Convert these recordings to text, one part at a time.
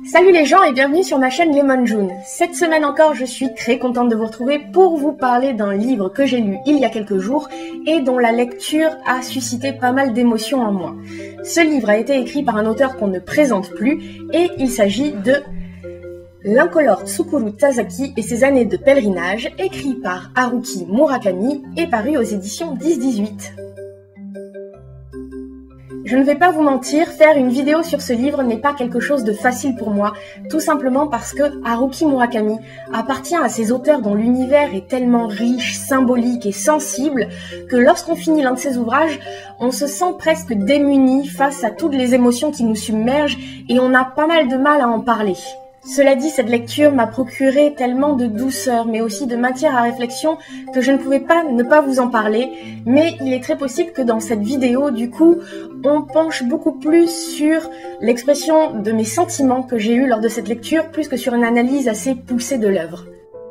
Salut les gens et bienvenue sur ma chaîne Lemon June. Cette semaine encore, je suis très contente de vous retrouver pour vous parler d'un livre que j'ai lu il y a quelques jours et dont la lecture a suscité pas mal d'émotions en moi. Ce livre a été écrit par un auteur qu'on ne présente plus et il s'agit de L'incolore Tsukuru Tazaki et ses années de pèlerinage, écrit par Haruki Murakami et paru aux éditions 10-18. Je ne vais pas vous mentir, faire une vidéo sur ce livre n'est pas quelque chose de facile pour moi, tout simplement parce que Haruki Murakami appartient à ces auteurs dont l'univers est tellement riche, symbolique et sensible que lorsqu'on finit l'un de ses ouvrages, on se sent presque démuni face à toutes les émotions qui nous submergent et on a pas mal de mal à en parler. Cela dit, cette lecture m'a procuré tellement de douceur, mais aussi de matière à réflexion que je ne pouvais pas ne pas vous en parler. Mais il est très possible que dans cette vidéo, du coup, on penche beaucoup plus sur l'expression de mes sentiments que j'ai eus lors de cette lecture, plus que sur une analyse assez poussée de l'œuvre.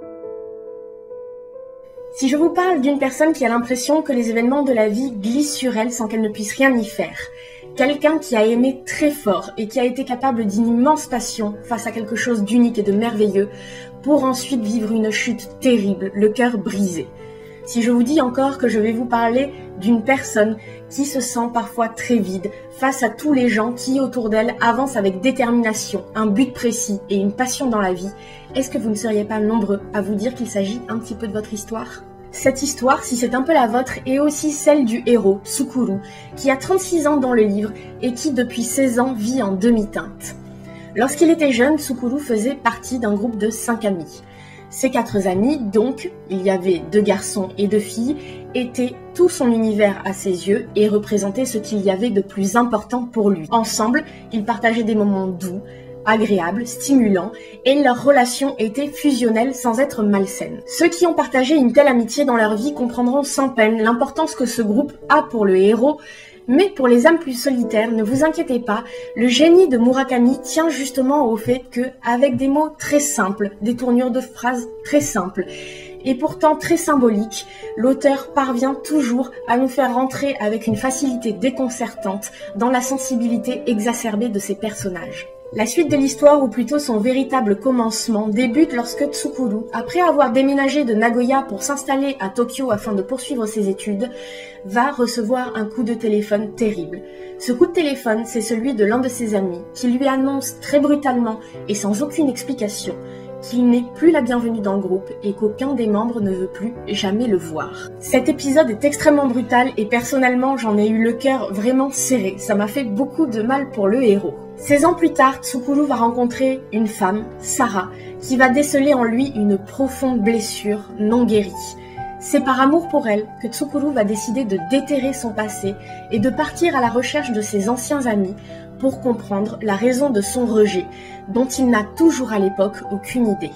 Si je vous parle d'une personne qui a l'impression que les événements de la vie glissent sur elle sans qu'elle ne puisse rien y faire, quelqu'un qui a aimé très fort et qui a été capable d'une immense passion face à quelque chose d'unique et de merveilleux pour ensuite vivre une chute terrible, le cœur brisé. Si je vous dis encore que je vais vous parler d'une personne qui se sent parfois très vide face à tous les gens qui autour d'elle avancent avec détermination, un but précis et une passion dans la vie, est-ce que vous ne seriez pas nombreux à vous dire qu'il s'agit un petit peu de votre histoire ? Cette histoire, si c'est un peu la vôtre, est aussi celle du héros, Tsukuru, qui a 36 ans dans le livre et qui, depuis 16 ans, vit en demi-teinte. Lorsqu'il était jeune, Tsukuru faisait partie d'un groupe de 5 amis. Ces 4 amis, donc, il y avait 2 garçons et 2 filles, étaient tout son univers à ses yeux et représentaient ce qu'il y avait de plus important pour lui. Ensemble, ils partageaient des moments doux, agréables, stimulants, et leur relation était fusionnelle sans être malsaine. Ceux qui ont partagé une telle amitié dans leur vie comprendront sans peine l'importance que ce groupe a pour le héros, mais pour les âmes plus solitaires, ne vous inquiétez pas, le génie de Murakami tient justement au fait que, avec des mots très simples, des tournures de phrases très simples, et pourtant très symboliques, l'auteur parvient toujours à nous faire rentrer avec une facilité déconcertante dans la sensibilité exacerbée de ses personnages. La suite de l'histoire, ou plutôt son véritable commencement, débute lorsque Tsukuru, après avoir déménagé de Nagoya pour s'installer à Tokyo afin de poursuivre ses études, va recevoir un coup de téléphone terrible. Ce coup de téléphone, c'est celui de l'un de ses amis, qui lui annonce très brutalement et sans aucune explication qu'il n'est plus la bienvenue dans le groupe et qu'aucun des membres ne veut plus jamais le voir. Cet épisode est extrêmement brutal et personnellement j'en ai eu le cœur vraiment serré, ça m'a fait beaucoup de mal pour le héros. 16 ans plus tard, Tsukuru va rencontrer une femme, Sarah, qui va déceler en lui une profonde blessure non guérie. C'est par amour pour elle que Tsukuru va décider de déterrer son passé et de partir à la recherche de ses anciens amis pour comprendre la raison de son rejet, dont il n'a toujours à l'époque aucune idée.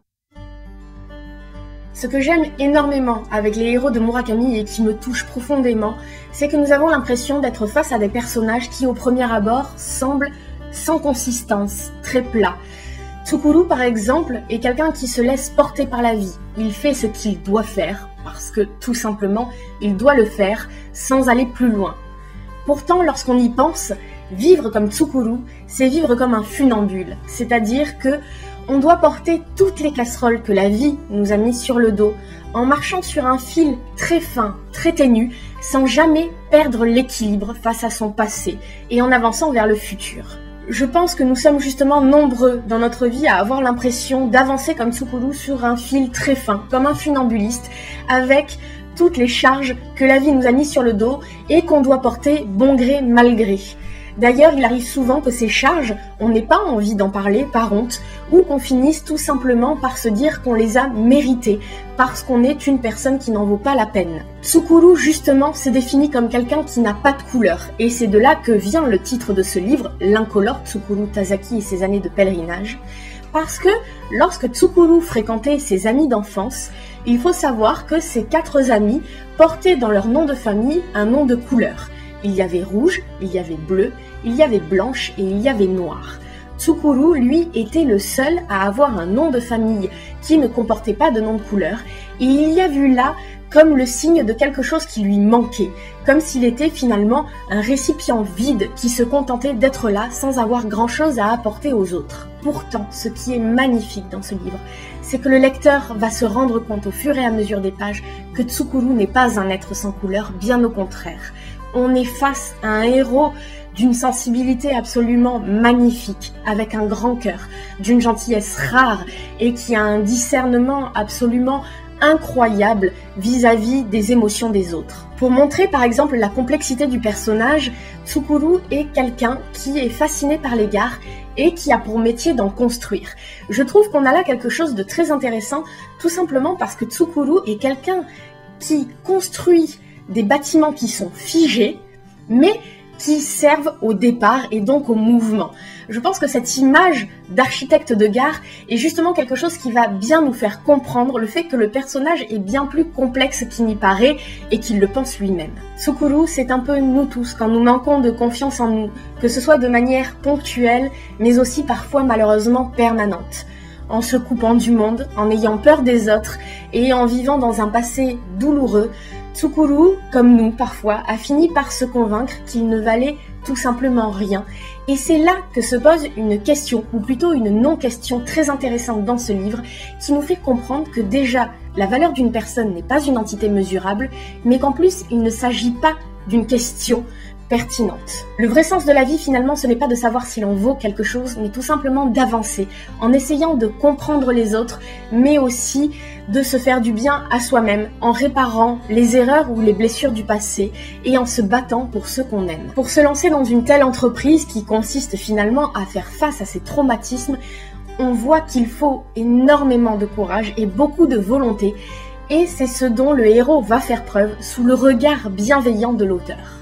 Ce que j'aime énormément avec les héros de Murakami et qui me touche profondément, c'est que nous avons l'impression d'être face à des personnages qui au premier abord semblent sans consistance, très plats. Tsukuru par exemple est quelqu'un qui se laisse porter par la vie. Il fait ce qu'il doit faire, parce que tout simplement il doit le faire sans aller plus loin. Pourtant lorsqu'on y pense, vivre comme Tsukuru, c'est vivre comme un funambule, c'est-à-dire que on doit porter toutes les casseroles que la vie nous a mises sur le dos, en marchant sur un fil très fin, très ténu, sans jamais perdre l'équilibre face à son passé et en avançant vers le futur. Je pense que nous sommes justement nombreux dans notre vie à avoir l'impression d'avancer comme Tsukuru sur un fil très fin, comme un funambuliste, avec toutes les charges que la vie nous a mises sur le dos et qu'on doit porter bon gré mal gré. D'ailleurs, il arrive souvent que ces charges, on n'ait pas envie d'en parler par honte, ou qu'on finisse tout simplement par se dire qu'on les a méritées, parce qu'on est une personne qui n'en vaut pas la peine. Tsukuru, justement, s'est défini comme quelqu'un qui n'a pas de couleur, et c'est de là que vient le titre de ce livre, L'incolore Tsukuru Tazaki et ses années de pèlerinage, parce que lorsque Tsukuru fréquentait ses amis d'enfance, il faut savoir que ces 4 amis portaient dans leur nom de famille un nom de couleur. Il y avait rouge, il y avait bleu, il y avait blanche et il y avait noir. Tsukuru, lui, était le seul à avoir un nom de famille qui ne comportait pas de nom de couleur et il y a vu là comme le signe de quelque chose qui lui manquait, comme s'il était finalement un récipient vide qui se contentait d'être là sans avoir grand-chose à apporter aux autres. Pourtant, ce qui est magnifique dans ce livre, c'est que le lecteur va se rendre compte au fur et à mesure des pages que Tsukuru n'est pas un être sans couleur, bien au contraire. On est face à un héros d'une sensibilité absolument magnifique, avec un grand cœur, d'une gentillesse rare et qui a un discernement absolument incroyable vis-à-vis des émotions des autres. Pour montrer par exemple la complexité du personnage, Tsukuru est quelqu'un qui est fasciné par les gares et qui a pour métier d'en construire. Je trouve qu'on a là quelque chose de très intéressant, tout simplement parce que Tsukuru est quelqu'un qui construit des bâtiments qui sont figés, mais qui servent au départ et donc au mouvement. Je pense que cette image d'architecte de gare est justement quelque chose qui va bien nous faire comprendre le fait que le personnage est bien plus complexe qu'il n'y paraît et qu'il le pense lui-même. Tsukuru, c'est un peu nous tous quand nous manquons de confiance en nous, que ce soit de manière ponctuelle, mais aussi parfois malheureusement permanente. En se coupant du monde, en ayant peur des autres et en vivant dans un passé douloureux, Tsukuru, comme nous parfois, a fini par se convaincre qu'il ne valait tout simplement rien. Et c'est là que se pose une question, ou plutôt une non-question très intéressante dans ce livre, qui nous fait comprendre que déjà, la valeur d'une personne n'est pas une entité mesurable, mais qu'en plus, il ne s'agit pas d'une question pertinente. Le vrai sens de la vie, finalement, ce n'est pas de savoir si l'on vaut quelque chose, mais tout simplement d'avancer, en essayant de comprendre les autres, mais aussi de se faire du bien à soi-même, en réparant les erreurs ou les blessures du passé, et en se battant pour ce qu'on aime. Pour se lancer dans une telle entreprise qui consiste finalement à faire face à ces traumatismes, on voit qu'il faut énormément de courage et beaucoup de volonté, et c'est ce dont le héros va faire preuve sous le regard bienveillant de l'auteur.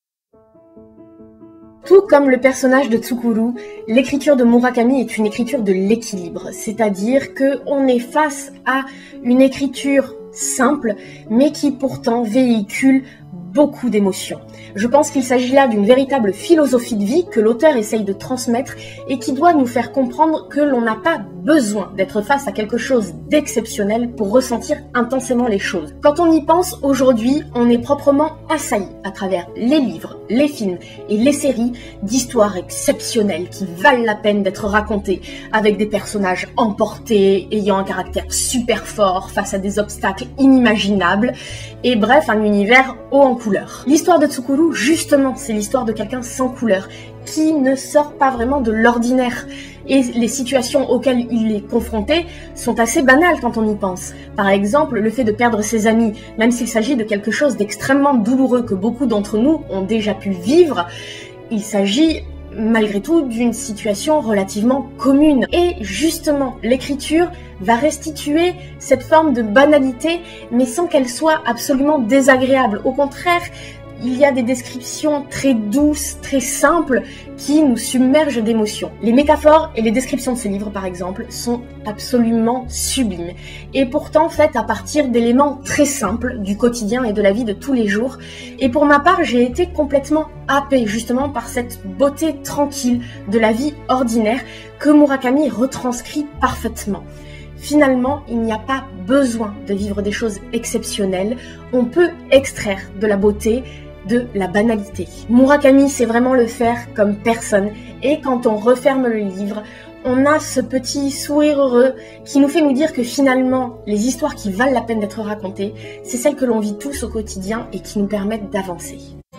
Tout comme le personnage de Tsukuru, l'écriture de Murakami est une écriture de l'équilibre, c'est-à-dire qu'on est face à une écriture simple, mais qui pourtant véhicule beaucoup d'émotions. Je pense qu'il s'agit là d'une véritable philosophie de vie que l'auteur essaye de transmettre et qui doit nous faire comprendre que l'on n'a pas besoin d'être face à quelque chose d'exceptionnel pour ressentir intensément les choses. Quand on y pense, aujourd'hui, on est proprement assailli à travers les livres, les films et les séries d'histoires exceptionnelles qui valent la peine d'être racontées, avec des personnages emportés, ayant un caractère super fort face à des obstacles inimaginables, et bref, un univers haut en couleur. L'histoire de Tsukuru, justement, c'est l'histoire de quelqu'un sans couleur, qui ne sort pas vraiment de l'ordinaire. Et les situations auxquelles il est confronté sont assez banales quand on y pense. Par exemple, le fait de perdre ses amis, même s'il s'agit de quelque chose d'extrêmement douloureux que beaucoup d'entre nous ont déjà pu vivre, il s'agit malgré tout d'une situation relativement commune. Et justement, l'écriture va restituer cette forme de banalité, mais sans qu'elle soit absolument désagréable. Au contraire, il y a des descriptions très douces, très simples, qui nous submergent d'émotions. Les métaphores et les descriptions de ce livre, par exemple, sont absolument sublimes. Et pourtant faites à partir d'éléments très simples du quotidien et de la vie de tous les jours. Et pour ma part, j'ai été complètement happée, justement, par cette beauté tranquille de la vie ordinaire que Murakami retranscrit parfaitement. Finalement, il n'y a pas besoin de vivre des choses exceptionnelles. On peut extraire de la beauté de la banalité. Murakami sait vraiment le faire comme personne, et quand on referme le livre, on a ce petit sourire heureux qui nous fait nous dire que finalement, les histoires qui valent la peine d'être racontées, c'est celles que l'on vit tous au quotidien et qui nous permettent d'avancer.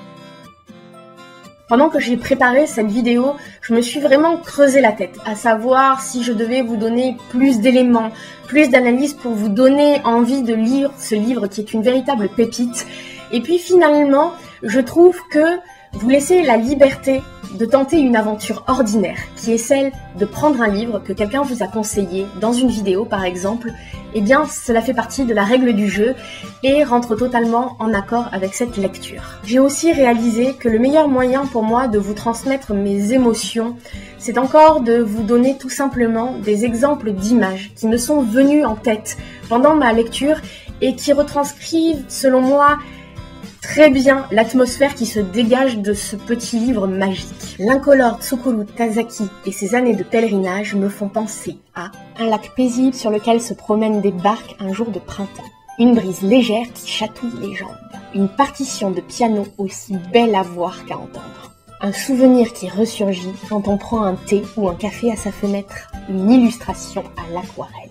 Pendant que j'ai préparé cette vidéo, je me suis vraiment creusé la tête, à savoir si je devais vous donner plus d'éléments, plus d'analyses pour vous donner envie de lire ce livre qui est une véritable pépite. Et puis finalement, je trouve que vous laissez la liberté de tenter une aventure ordinaire, qui est celle de prendre un livre que quelqu'un vous a conseillé dans une vidéo par exemple. Eh bien, cela fait partie de la règle du jeu et rentre totalement en accord avec cette lecture. J'ai aussi réalisé que le meilleur moyen pour moi de vous transmettre mes émotions, c'est encore de vous donner tout simplement des exemples d'images qui me sont venues en tête pendant ma lecture et qui retranscrivent, selon moi, très bien l'atmosphère qui se dégage de ce petit livre magique. L'incolore Tsukuru Tazaki et ses années de pèlerinage me font penser à un lac paisible sur lequel se promènent des barques un jour de printemps. Une brise légère qui chatouille les jambes. Une partition de piano aussi belle à voir qu'à entendre. Un souvenir qui ressurgit quand on prend un thé ou un café à sa fenêtre. Une illustration à l'aquarelle.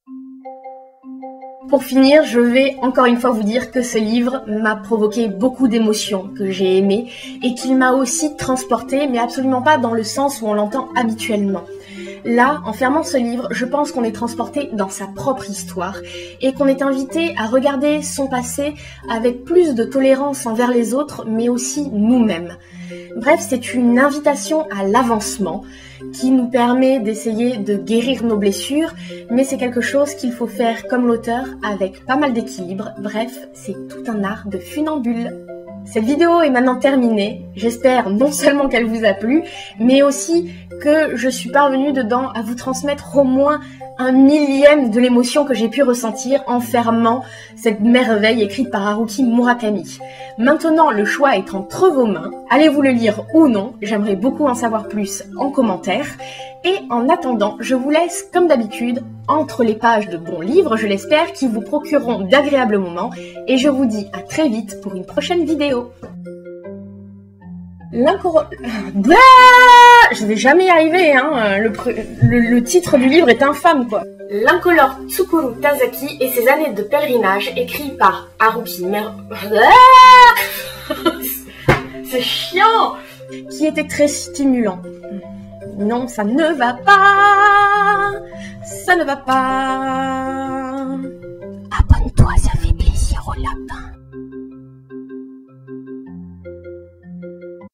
Pour finir, je vais encore une fois vous dire que ce livre m'a provoqué beaucoup d'émotions, que j'ai aimées, et qu'il m'a aussi transportée, mais absolument pas dans le sens où on l'entend habituellement. Là, en fermant ce livre, je pense qu'on est transporté dans sa propre histoire et qu'on est invité à regarder son passé avec plus de tolérance envers les autres, mais aussi nous-mêmes. Bref, c'est une invitation à l'avancement qui nous permet d'essayer de guérir nos blessures, mais c'est quelque chose qu'il faut faire comme l'auteur avec pas mal d'équilibre. Bref, c'est tout un art de funambule. Cette vidéo est maintenant terminée. J'espère non seulement qu'elle vous a plu, mais aussi que je suis parvenue dedans à vous transmettre au moins un millième de l'émotion que j'ai pu ressentir en fermant cette merveille écrite par Haruki Murakami. Maintenant, le choix est entre vos mains. Allez-vous le lire ou non? J'aimerais beaucoup en savoir plus en commentaire. Et en attendant, je vous laisse, comme d'habitude, entre les pages de bons livres, je l'espère, qui vous procureront d'agréables moments. Et je vous dis à très vite pour une prochaine vidéo. Je vais jamais y arriver, hein. Le titre du livre est infâme, quoi. L'incolore Tsukuru Tazaki et ses années de pèlerinage, écrit par Haruki C'est chiant. Qui était très stimulant. Non, ça ne va pas. Ça ne va pas.